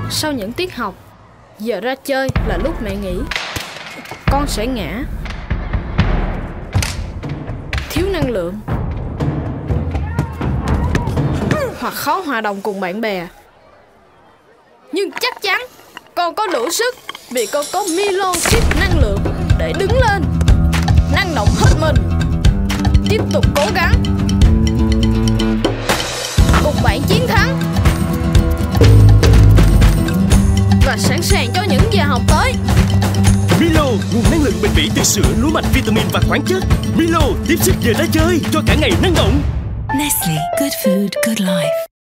Sau những tiết học, giờ ra chơi là lúc mẹ nghĩ con sẽ ngã, thiếu năng lượng, hoặc khó hòa đồng cùng bạn bè. Nhưng chắc chắn con có đủ sức, vì con có Milo chip năng lượng để đứng lên, năng động hết mình, tiếp tục cố gắng, cùng bạn chiến thắng, và sẵn sàng cho những giờ học tới. Milo, nguồn năng lượng bền bỉ từ sữa, lúa mạch, vitamin và khoáng chất. Milo, tiếp sức giờ ra chơi cho cả ngày năng động. Nestle, good food, good life.